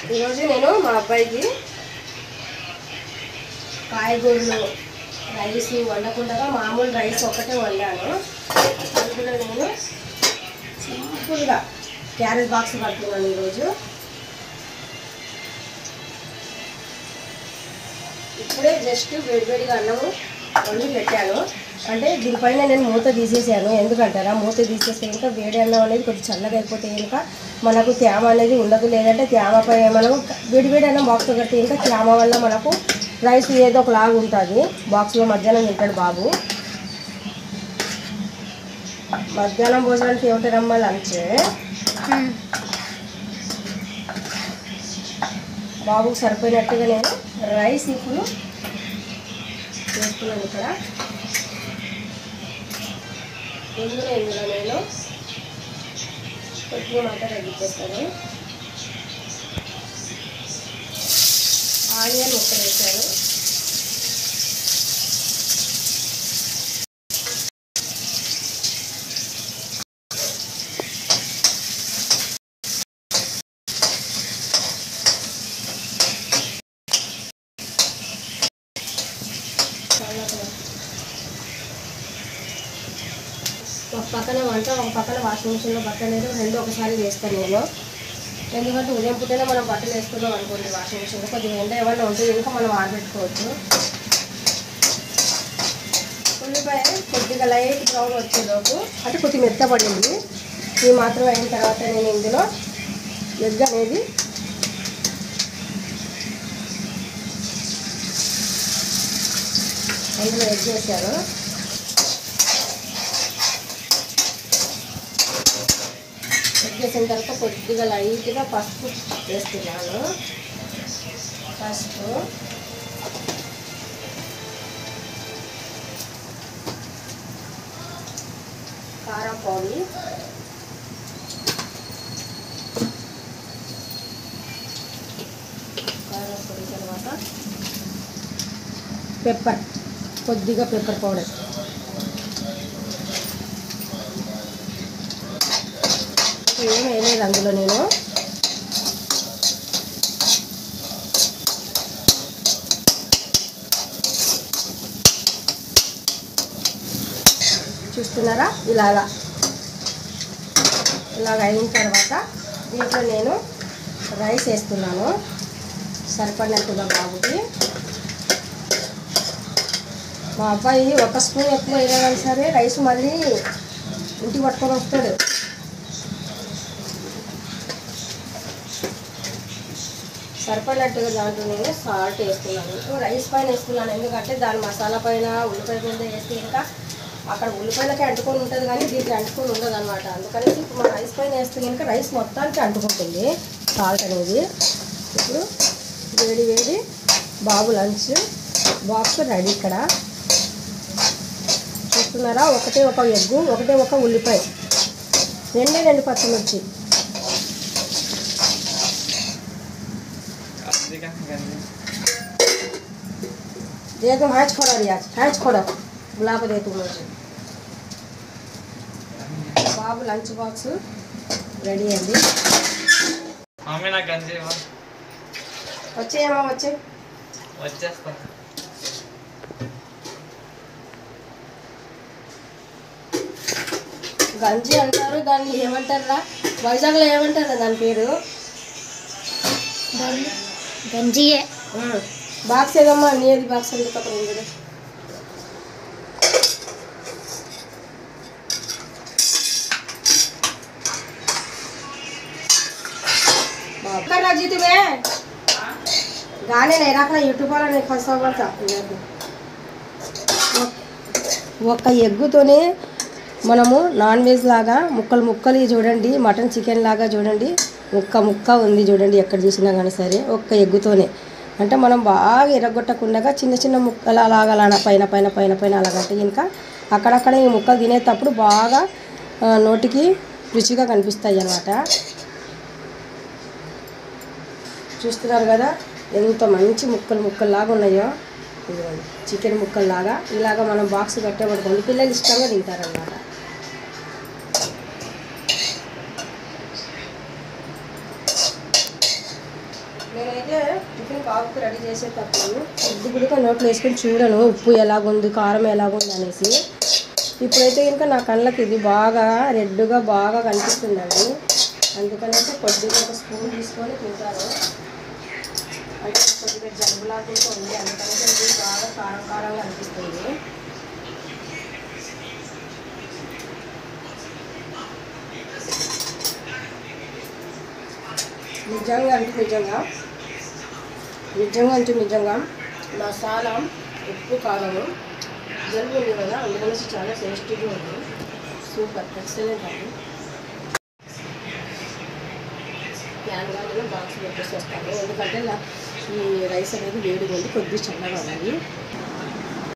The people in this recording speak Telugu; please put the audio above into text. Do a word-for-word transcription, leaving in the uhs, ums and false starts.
ఈరోజు నేను మా అబ్బాయికి కాయగూరలు రైస్ వండకుండా మామూలు రైస్ ఒక్కటే వండాను. అందులో నేను సింపుల్గా క్యారెట్ బాక్స్ పడుతున్నాను. ఈరోజు ఇప్పుడే జస్ట్ వేడివేడిగా అన్నము వండి పెట్టాను. అంటే దీనిపైన నేను మూత తీసేసాను. ఎందుకంటారా, మూత తీసేస్తే ఇంకా వేడి అన్నం అనేది కొంచెం చల్లగా అయిపోతే ఇంకా మనకు తేమ అనేది ఉండదు. లేదంటే తేమపై మనం వేడి వేడి అన్నం బాక్స్లో కడితే ఇంకా తేమ వల్ల మనకు రైస్ ఏదో ఒకలాగా ఉంటుంది. బాక్స్లో మధ్యాహ్నం తింటాడు బాబు. మధ్యాహ్నం భోజనానికి ఏమిటారమ్మా లంచ్. బాబుకు సరిపోయినట్టుగా నేను రైస్ ఇప్పుడు వేసుకున్నాను. ఇక్కడ ఇందులో ఇందులో నేను కొద్దిగా మాట తగ్గించేస్తాను. ఆనియన్ ముక్కలు వేసాను. ఒక పక్కన వంట, ఒక పక్కన వాషింగ్ మిషన్లో బట్టలు లేదు, రెండు ఒకసారి వేస్తాను నేను. ఎందుకంటే ఉదయం పుట్టిన మనం బట్టలు వేసుకుందాం అనుకోండి వాషింగ్ మిషన్లో కొద్దిగా ఎండ ఏమన్నా ఉంటుంది ఇంకా మనం ఆరబెట్టుకోవచ్చు. ఉల్లిపాయ కొద్దిగా లైట్ బ్రౌన్ వచ్చేలోపు అంటే కొద్దిగా మెత్తపడింది. ఈ మాత్రం అయిన తర్వాత నేను ఇందులో ఎగ్ అనేది అందులో ఎగ్ వేసాను. ఎగ్ వేసిన తర్వాత కొద్దిగా లైట్గా పసుపు వేస్తున్నాను. పసుపు కారం పొడి కారం పొడి తర్వాత పెప్పర్, కొద్దిగా పెప్పర్ పౌడర్, ఏం వేయలేదు అందులో నేను. చూస్తున్నారా, ఇలాగా ఇలాగ అయిన తర్వాత దీంట్లో నేను రైస్ వేస్తున్నాను సరిపడినట్టుగా బాబుకి. మా అబ్బాయి ఒక స్పూన్ ఎక్కువ వేయగా కానీ సరే రైస్ మళ్ళీ ఇంటికి పట్టుకొని వస్తాడు. సరిపడినట్టుగా దాంట్లో నేను సాల్ట్ వేస్తున్నాను. రైస్ పైన వేస్తున్నాను ఎందుకంటే దాని మసాలా పైన ఉల్లిపాయ మీద వేస్తే ఇంకా అక్కడ ఉల్లిపాయలకి అంటుకొని ఉంటుంది కానీ దీనికి అంటుకొని ఉండదు అనమాట. అందుకని ఇప్పుడు మన రైస్ పైన వేస్తే కనుక రైస్ మొత్తానికి అంటుకుంటుంది సాల్ట్ అనేది. ఇప్పుడు వేడి వేడి బాబు లంచ్ బాక్స్ రెడీ. ఇక్కడ చూస్తున్నారా, ఒకటే ఒక ఎగ్గు, ఒకటే ఒక ఉల్లిపాయ, రెండే రెండు పచ్చిమిర్చి. देखो हैच खोड़ा रियाज हैच खोड़ा बुला को दे तू मुझे. బాబు లంచ్ బాక్స్ రెడీ అండి. వచ్చేయమ్మా వచ్చే వచ్చేస్తా. గంజి అంటారు, దాన్ని ఏమంటారా వైజాగ్లో ఏమంటారా దాని పేరు? గంజియే. బాక్స్ ఏదమ్మా నీది బాక్స్ ఎందుకు అక్కడ ఉంది? जीत में गाने नहीं रखना यूट्यूब वाला नहीं फंसा पड़ता. ఒక ఎగ్గుతోనే మనము నాన్ వెజ్ లాగా ముక్కలు ముక్కలు చూడండి, మటన్ చికెన్ లాగా చూడండి, ముక్క ముక్క ఉంది చూడండి ఎక్కడ చూసినా కానీ సరే. ఒక్క ఎగ్గుతోనే అంటే మనం బాగా ఎరగొట్టకుండా చిన్న చిన్న ముక్కలు అలాగా అలా పైన పైన పైన పైన అలాగంటే ఇంకా అక్కడక్కడ ఈ ముక్కలు తినేటప్పుడు బాగా నోటికి రుచిగా కనిపిస్తాయి అన్నమాట. చూస్తున్నారు కదా ఎంత మంచి ముక్కలు ముక్కల్లాగా ఉన్నాయో. చికెన్ ముక్కల్లాగా ఇలాగ మనం బాక్స్ కట్టేపడుకోండి, పిల్లలు ఇష్టంగా తింటారన్నమాట. చేసేటప్పుడు కొద్ది గుడిగా నోట్లో వేసుకొని చూడను ఉప్పు ఎలాగుంది కారం ఎలాగుంది అనేసి. ఇప్పుడైతే ఇంకా నా కళ్ళకి ఇది బాగా రెడ్గా బాగా కనిపిస్తుందండి. అందుకనేసి కొద్దిగా ఒక స్పూన్ తీసుకొని తింటాను. అంటే కొద్దిగా జలుబులాగా ఉంది, అందుకనేసి ఇది బాగా కారం కారంగా అనిపిస్తుంది. నిజంగా అంటే నిజంగా నిజంగా అంటే నిజంగా మసాలా ఉప్పు కారము జలుబు ఉంది కదా, అందుకనేసి చాలా టేస్టీగా ఉంది. సూపర్ ఎక్సలెంట్ అండి. ప్యాన్ కానీ బాక్స్ పెట్టేసి వస్తాను, ఎందుకంటే ఈ రైస్ అనేది వేడిగా ఉంది, కొద్దిగా చల్లగా ఉంది.